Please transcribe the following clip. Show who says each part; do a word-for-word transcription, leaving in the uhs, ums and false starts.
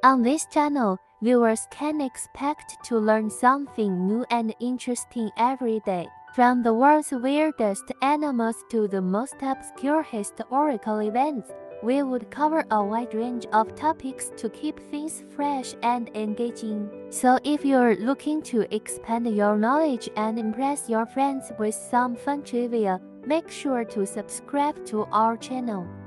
Speaker 1: On this channel, viewers can expect to learn something new and interesting every day. From the world's weirdest animals to the most obscure historical events, we would cover a wide range of topics to keep things fresh and engaging. So if you're looking to expand your knowledge and impress your friends with some fun trivia, make sure to subscribe to our channel.